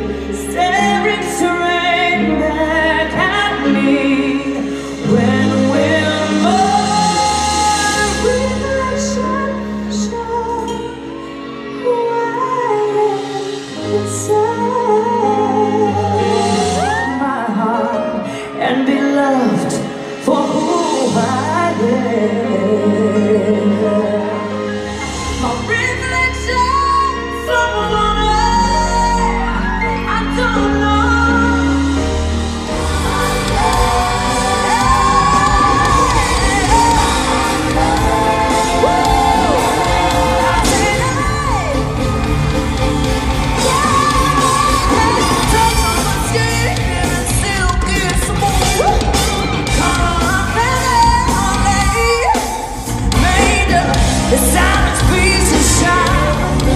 staring straight back at me. When will my reflection show who I am inside my heart and be loved for who I am? My reflection somewhere I don't know. Touch on my skin and still get some more. It's time to squeeze and shine.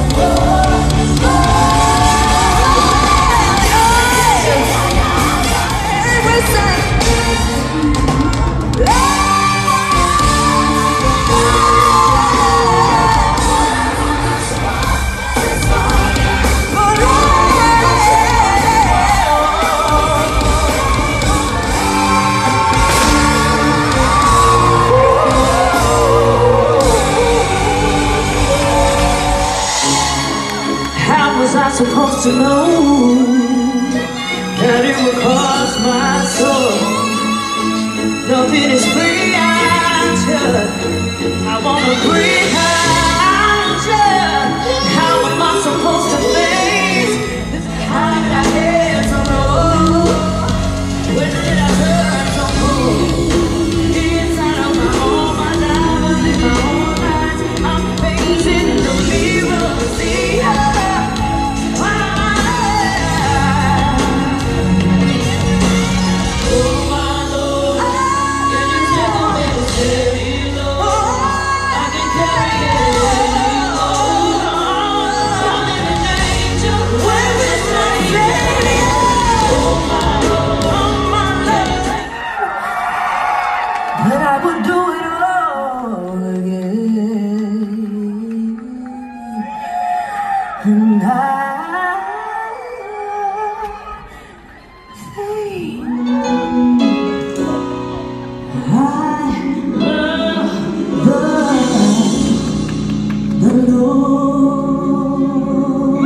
How was I supposed to know that it would cost my soul? Nothing is free, I wanna breathe out. How am I supposed to face this kind I had to know? When did I turn so cold? Inside of my own mind, I was in my own eyes. I'm facing the mirror, see her. But I would do it all again. And I think I love the Lord.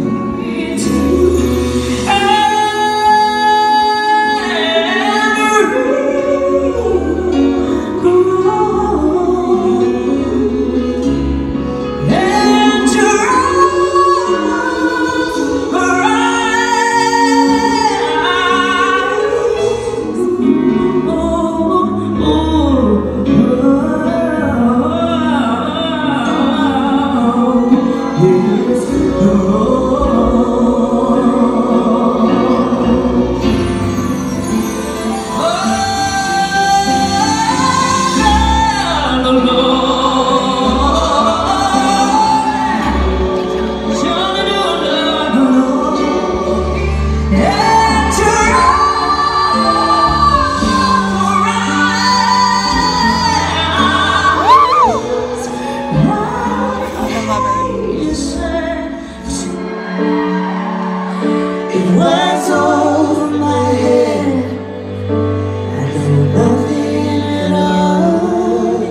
It was over my head. I know nothing at all.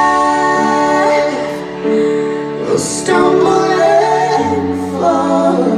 I will stumble and fall.